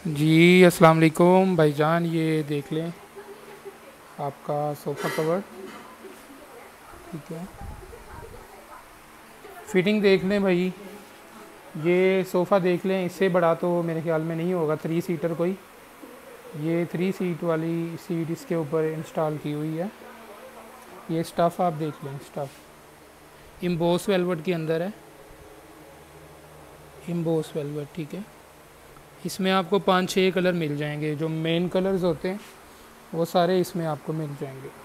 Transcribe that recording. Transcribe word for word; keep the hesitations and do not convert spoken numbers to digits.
जी अस्सलाम वालेकुम भाईजान, ये देख लें आपका सोफ़ा कवर। ठीक है, फिटिंग देख लें भाई। ये सोफ़ा देख लें, इससे बड़ा तो मेरे ख्याल में नहीं होगा, थ्री सीटर कोई। ये थ्री सीट वाली सीट इसके ऊपर इंस्टॉल की हुई है। ये स्टफ़ आप देख लें, स्टफ़ इम्बोस वेलवेट के अंदर है, इम्बोस वेलवेट। ठीक है, इसमें आपको पाँच छः कलर मिल जाएंगे। जो मेन कलर्स होते हैं वो सारे इसमें आपको मिल जाएंगे।